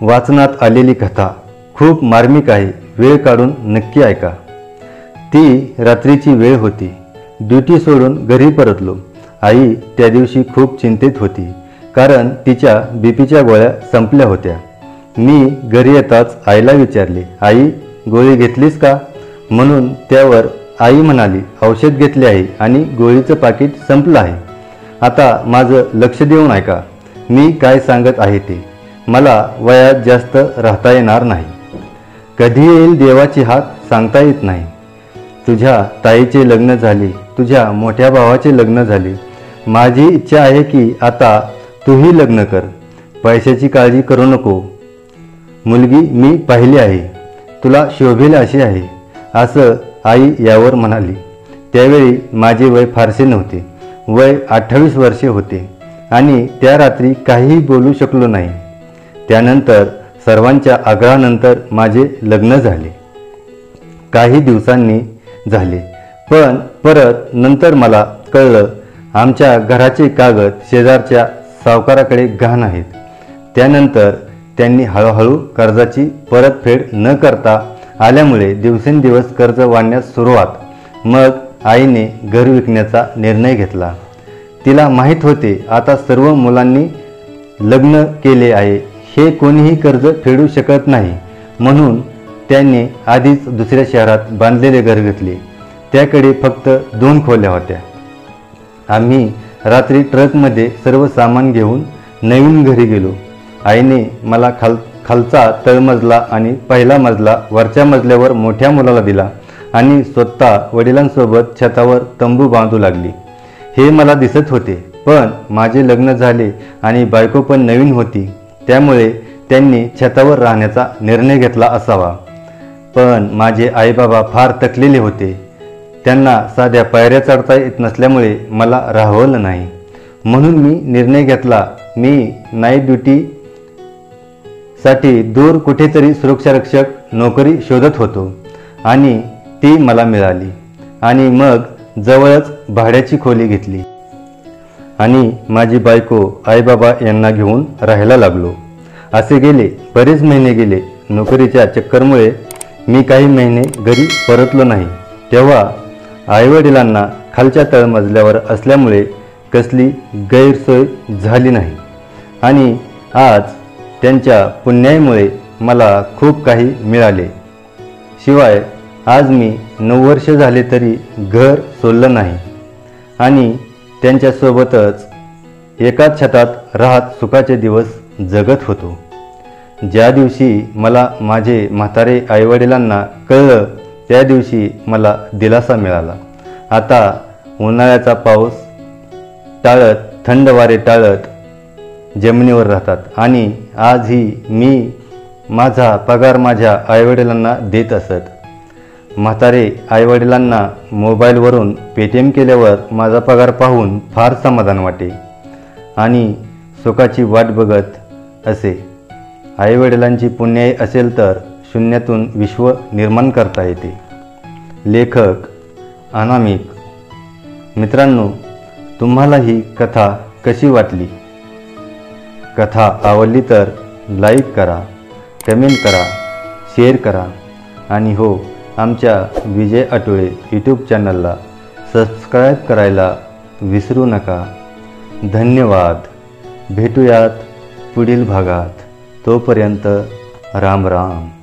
वाचनात आलेली कथा खूप मार्मिक आहे. वेळ काढून नक्की ऐका. ती रात्रीची वेळ होती. ड्युटी सोडून घरी परतलो. आई त्या दिवशी खूप चिंतित होती, कारण तिच्या बीपीच्या गोळ्या संपल्या होत्या. मी घरी येताच आईला विचारले, आई गोळी घेतलीस का म्हणून. त्यावर आई म्हणाली, औषध घेतले आहे आणि गोळीचं पाकिट संपलं आहे. आता माझं लक्ष देऊन ऐका. मी काय सांगत आहे ते. मला वयात जास्त राहता येणार नाही. कधी येईल देवाची हाक सांगता येत नाही. तुझ्या ताईचे लग्न झाले, तुझ्या मोठ्या भावाचे लग्न झाले. माझी इच्छा आहे की आता तूही लग्न कर. पैशाची काळजी करू नको. मुलगी मी पाहिली आहे, तुला शोभेल अशी आहे, असं आई यावर म्हणाली. त्यावेळी माझे वय फारसे नव्हते. वय 28 वर्षे होते आणि त्या रात्री काहीही बोलू शकलो नाही. त्यानंतर सर्वांच्या आग्रहानंतर माझे लग्न झाले. काही दिवसांनी झाले, पण परत नंतर मला कळलं आमच्या घराचे कागद शेजारच्या सावकाराकडे गहाण आहेत. त्यानंतर त्यांनी हळूहळू कर्जाची परतफेड न करता आल्यामुळे दिवसेंदिवस कर्ज वाढण्यास सुरुवात. मग आईने घर विकण्याचा निर्णय घेतला. तिला माहीत होते आता सर्व मुलांनी लग्न केले आहे, हे कोणीही कर्ज फेडू शकत नाही. म्हणून त्यांनी आधीच दुसऱ्या शहरात बांधलेले घर घेतले. त्याकडे फक्त 2 खोल्या होत्या. आम्ही रात्री ट्रकमध्ये सर्व सामान घेऊन नवीन घरी गेलो. आईने मला खालचा तळमजला आणि पहिला मजला वरच्या मजल्यावर मोठ्या मुलाला दिला आणि स्वतः वडिलांसोबत छतावर तंबू बांधू लागली. हे मला दिसत होते, पण माझे लग्न झाले आणि बायको पण नवीन होती, त्यामुळे त्यांनी छतावर राहण्याचा निर्णय घेतला असावा. पण माझे आईबाबा फार थकलेले होते. त्यांना साध्या पायऱ्या चढता येत नसल्यामुळे मला राहवलं नाही. म्हणून मी निर्णय घेतला. मी नाईट ड्युटीसाठी दूर कुठेतरी सुरक्षारक्षक नोकरी शोधत होतो आणि ती मला मिळाली. आणि मग जवळच भाड्याची खोली घेतली आणि माझी बायको आईबाबा यांना घेऊन राहायला लागलो. असे गेले बरेच महिने गेले. नोकरीच्या चक्करमुळे मी काही महिने घरी परतलो नाही. तेव्हा आईवडिलांना खालच्या तळमजल्यावर असल्यामुळे कसली गैरसोय झाली नाही आणि आज त्यांच्या पुण्याईमुळे मला खूप काही मिळाले. शिवाय आज मी 9 वर्ष झाले तरी घर सोडलं नाही आणि त्यांच्यासोबतच एकाच छतात राहत सुखाचे दिवस जगत होतो. ज्या दिवशी मला माझे म्हातारे आईवडिलांना कळलं त्या दिवशी मला दिलासा मिळाला. आता उन्हाळ्याचा पाऊस टाळत, थंड वारे टाळत जमिनीवर राहतात आणि आजही मी माझा पगार माझ्या आईवडिलांना देत असत. म्हातारे आईवडिलांना मोबाईलवरून पेटीएम केल्यावर माझा पगार पाहून फार समाधान वाटे आणि सुखाची वाट बघत असे. आईवडिलांची पुण्याई असेल तर शून्यातून विश्व निर्माण करता येते. लेखक अनामिक. मित्रांनो, तुम्हाला ही कथा कशी वाटली? कथा आवडली तर लाईक करा, कमेंट करा, शेअर करा आणि हो, आमच्या विजय आटोळे यूट्यूब चॅनलला सबस्क्राईब करायला विसरू नका. धन्यवाद. भेटूयात पुढील भागात. तोपर्यंत राम राम.